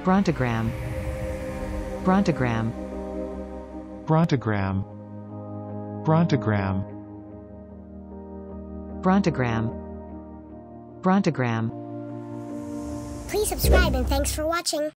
brontogram, brontogram, brontogram, brontogram, brontogram, brontogram. Please subscribe and thanks for watching.